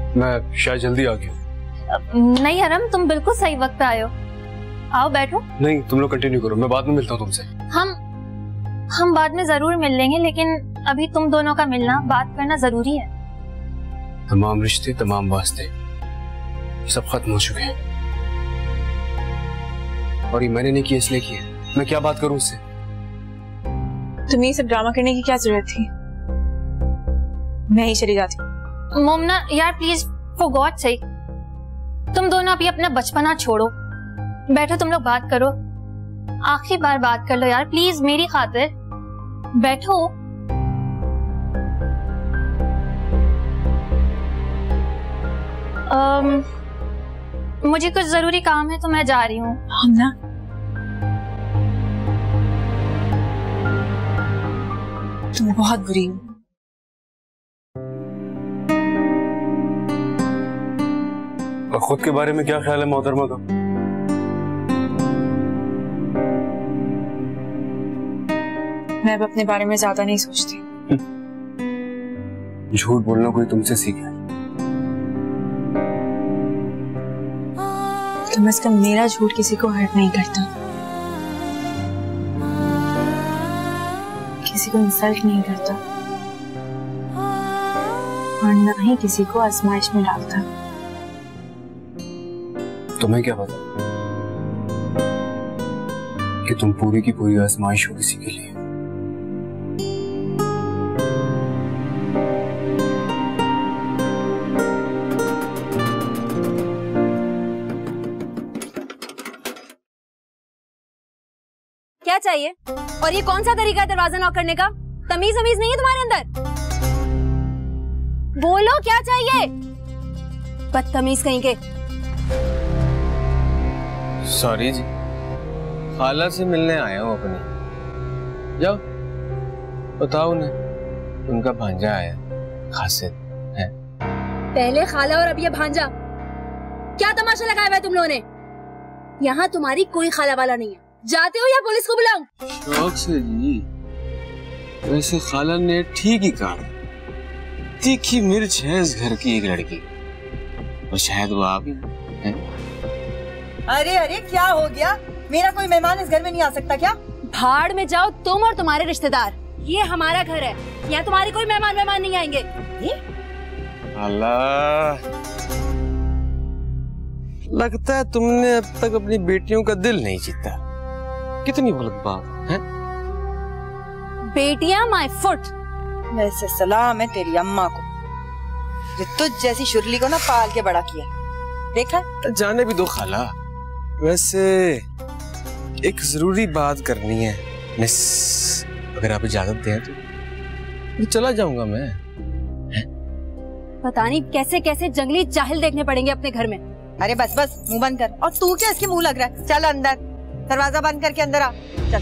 मैं शायद जल्दी आ गया। नहीं हरम, तुम बिल्कुल सही वक्त पे आए हो। आओ बैठो। नहीं, तुम लोग कंटिन्यू करो, मैं बाद में मिलता हूँ तुमसे। हम बाद में जरूर मिल लेंगे, लेकिन अभी तुम दोनों का मिलना, बात करना जरूरी है। तमाम रिश्ते, तमाम वास्ते सब खत्म हो चुके हैं, और ये मैंने नहीं किया इसलिए किया। मैं क्या बात करूं उससे? तुम्हें ये सब ड्रामा करने की क्या जरूरत थी? मैं ही चली जाती हूँ। मोमना यार प्लीज, फॉर गॉड सेक, तुम दोनों अभी अपना बचपना छोड़ो, बैठो तुम लोग बात करो, आखिरी बार बात कर लो यार प्लीज, मेरी खातिर बैठो। मुझे कुछ जरूरी काम है तो मैं जा रही हूँ। हम ना तुम बहुत बुरी हो। और खुद के बारे में क्या ख्याल है मोहतरमा का? मैं अब अपने बारे में ज्यादा नहीं सोचती। झूठ बोलना कोई तुमसे सीखा है? कम से कम मेरा झूठ किसी को हर्ट नहीं करता, किसी को इंसल्ट नहीं करता, और ना ही किसी को आजमाइश में डालता। तुम्हें क्या पता कि तुम पूरी की पूरी आजमाइश हो किसी के लिए? क्या चाहिए? और ये कौन सा तरीका है दरवाजा नॉक करने का? तमीज वमीज नहीं है तुम्हारे अंदर? बोलो क्या चाहिए? बदतमीज कहीं के। सॉरी जी, खाला से मिलने आया हूँ अपनी। जाओ बताओ उन्हें, उनका भांजा आया, खासिद है। पहले खाला और अब ये भांजा, क्या तमाशा लगाया हुआ है तुम लोगों ने? यहाँ तुम्हारी कोई खाला वाला नहीं है, जाते हो या पुलिस को बुलाऊं? शौक से जी, वैसे खाला ने ठीक ही कहा, तीखी मिर्च है इस घर की एक लड़की, और शायद वो आप ही हैं। अरे अरे क्या हो गया? मेरा कोई मेहमान इस घर में नहीं आ सकता क्या? भाड़ में जाओ तुम और तुम्हारे रिश्तेदार, ये हमारा घर है, यहाँ तुम्हारे कोई मेहमान नहीं आएंगे। अल्लाह, लगता है तुमने अब तक अपनी बेटियों का दिल नहीं जीता। कितनी गलत बात है। बेटियां माय फुट। वैसे सलाम है तेरी अम्मा को, जो तुझ जैसी शुरली को ना पाल के बड़ा किया। देखा? जाने भी दो खाला, वैसे एक जरूरी बात करनी है मिस, अगर आप इजाजत दें तो चला जाऊंगा मैं। पता नहीं कैसे कैसे जंगली जाहिल देखने पड़ेंगे अपने घर में। अरे बस बस, मुंह बंद कर। और तू क्या इसके मुंह लग रहा है? चल अंदर, दरवाजा बंद करके अंदर आ। चल।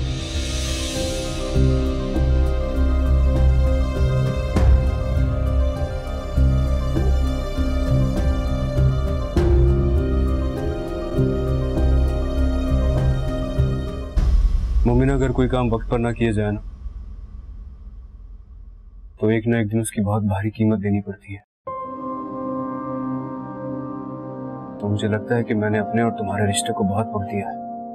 मोमिना, अगर कोई काम वक्त पर ना किया जाए ना, तो एक ना एक दिन उसकी बहुत भारी कीमत देनी पड़ती है। तो मुझे लगता है कि मैंने अपने और तुम्हारे रिश्ते को बहुत वक्त दिया है,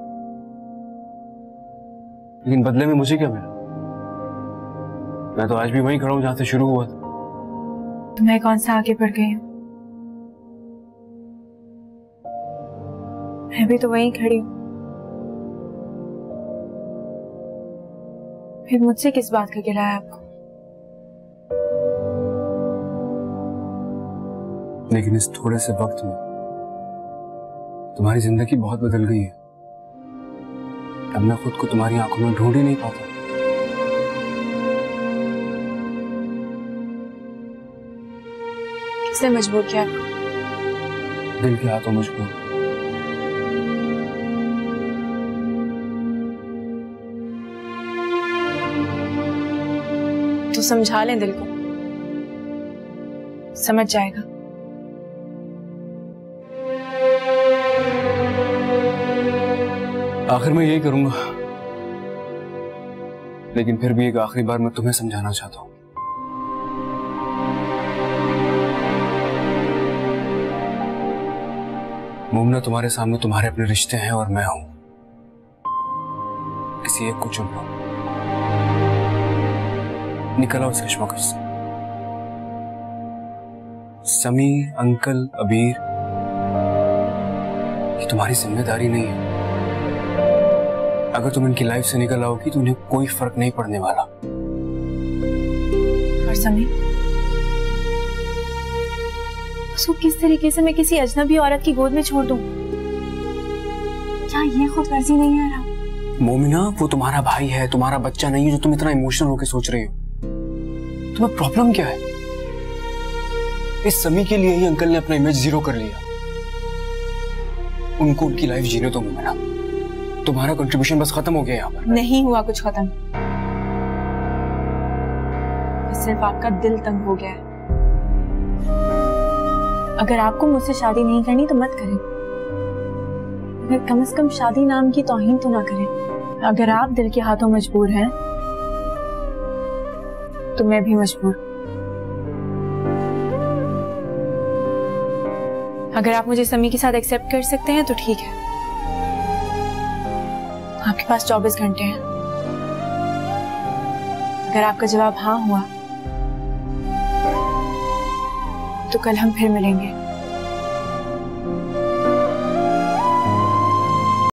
लेकिन बदले में मुझे क्या मिला? मैं तो आज भी वहीं खड़ा हूं जहां से शुरू हुआ था। मैं कौन सा आगे बढ़ गई हूँ? मैं भी तो वहीं खड़ी हूँ। फिर मुझसे किस बात का गिला है आपको? लेकिन इस थोड़े से वक्त में तुम्हारी जिंदगी बहुत बदल गई है। अब मैं खुद को तुम्हारी आंखों में ढूंढ ही नहीं पाता। किसने मजबूर किया आपको? दिल के हाथों मजबूर। तो समझा लें दिल को, समझ जाएगा। आखिर मैं यही करूंगा, लेकिन फिर भी एक आखिरी बार मैं तुम्हें समझाना चाहता हूं। मोमना, तुम्हारे सामने तुम्हारे अपने रिश्ते हैं और मैं हूं। किसी एक को चुन लो, निकल आओ इस कश्मकश से। समी, अंकल, अबीर, ये तुम्हारी जिम्मेदारी नहीं है। अगर तुम इनकी लाइफ से निकल आओगी तो उन्हें कोई फर्क नहीं पड़ने वाला। और समी, उसको किस तरीके से मैं किसी अजनबी औरत की गोद में छोड़ दूं? क्या ये खुद गर्जी नहीं है राम? मोमिना, वो तुम्हारा भाई है, तुम्हारा बच्चा नहीं है जो तुम इतना इमोशनल होकर सोच रही हो। तुम्हें प्रॉब्लम क्या है? इस समी के लिए ही अंकल ने अपना इमेज जीरो कर लिया। उनको उनकी लाइफ जीने दो मोमिना। तुम्हारा कंट्रीब्यूशन बस खत्म हो गया यहाँ पर। नहीं हुआ कुछ खत्म, सिर्फ आपका दिल तंग हो गया है। अगर आपको मुझसे शादी नहीं करनी तो मत करें, मगर कम से कम शादी नाम की तौहीन तो ना करें। अगर आप दिल के हाथों मजबूर हैं तो मैं भी मजबूर। अगर आप मुझे समी के साथ एक्सेप्ट कर सकते हैं तो ठीक है। आपके पास 24 घंटे हैं। अगर आपका जवाब हाँ हुआ तो कल हम फिर मिलेंगे।